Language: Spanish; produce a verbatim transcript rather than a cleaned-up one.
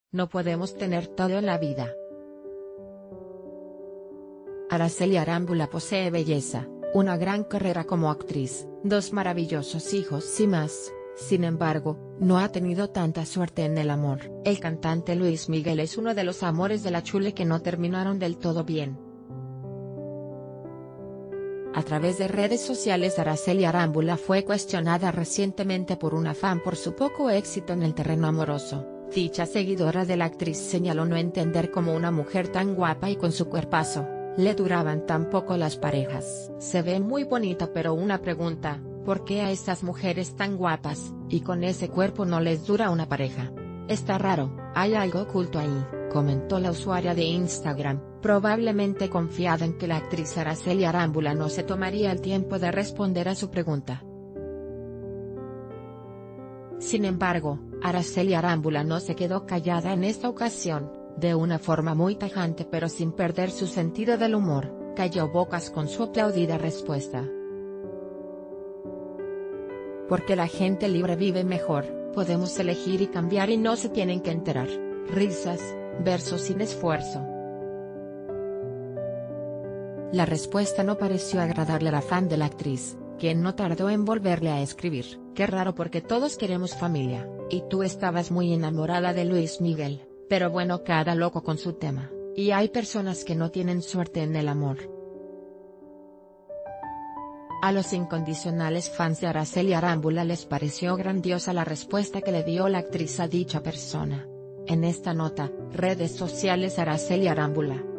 no podemos tener todo en la vida. Araceli Arámbula posee belleza, una gran carrera como actriz, dos maravillosos hijos y más. Sin embargo, no ha tenido tanta suerte en el amor. El cantante Luis Miguel es uno de los amores de la Chule que no terminaron del todo bien. A través de redes sociales, Araceli Arámbula fue cuestionada recientemente por una fan por su poco éxito en el terreno amoroso. Dicha seguidora de la actriz señaló no entender cómo una mujer tan guapa y con su cuerpazo, le duraban tan poco las parejas. Se ve muy bonita, pero una pregunta: ¿por qué a estas mujeres tan guapas, y con ese cuerpo no les dura una pareja? Está raro, hay algo oculto ahí, comentó la usuaria de Instagram, probablemente confiada en que la actriz Araceli Arámbula no se tomaría el tiempo de responder a su pregunta. Sin embargo, Araceli Arámbula no se quedó callada en esta ocasión. De una forma muy tajante pero sin perder su sentido del humor, calló bocas con su aplaudida respuesta. Porque la gente libre vive mejor, podemos elegir y cambiar y no se tienen que enterar. Risas, versos sin esfuerzo. La respuesta no pareció agradarle a la fan de la actriz, quien no tardó en volverle a escribir: qué raro porque todos queremos familia, y tú estabas muy enamorada de Luis Miguel. Pero bueno, cada loco con su tema, y hay personas que no tienen suerte en el amor. A los incondicionales fans de Araceli Arámbula les pareció grandiosa la respuesta que le dio la actriz a dicha persona. En esta nota, redes sociales Araceli Arámbula.